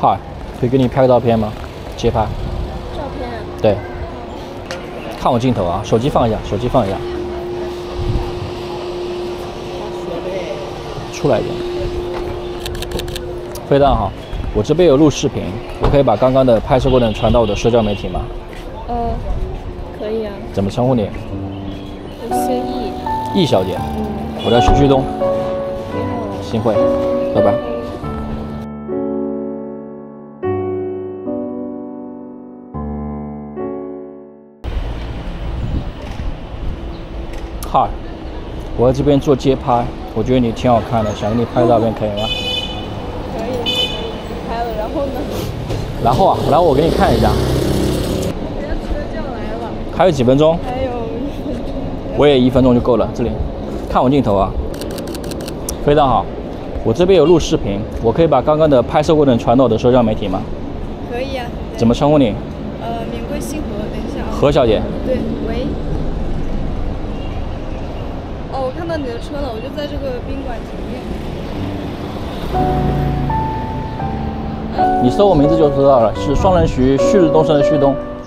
嗨，可以给你拍个照片吗？街拍。 照片。 对。看我镜头啊，手机放一下，手机放一下。出来一点。非常好，我这边有录视频，我可以把刚刚的拍摄过程传到我的社交媒体吗？ 可以啊。 怎么称呼你？ 我姓易。 易小姐。我叫徐旭东。 你好。 幸会，拜拜。嗨，我在这边做街拍，我觉得你挺好看的，想给你拍照片，可以吗？ 可以，拍了，然后呢？ 然后我给你看一下。 人家车就要来了。 还有几分钟？ 还有1分钟。 我也1分钟就够了。这里，看我镜头啊，非常好。我这边有录视频，我可以把刚刚的拍摄过程传到我的社交媒体吗？ 可以啊。 怎么称呼你？ 免贵姓何，等一下啊。 何小姐。 对，喂。哦，我看到你的车了，我就在这个宾馆前面。 你搜我名字就知道了，是双人徐，旭日东升的旭东。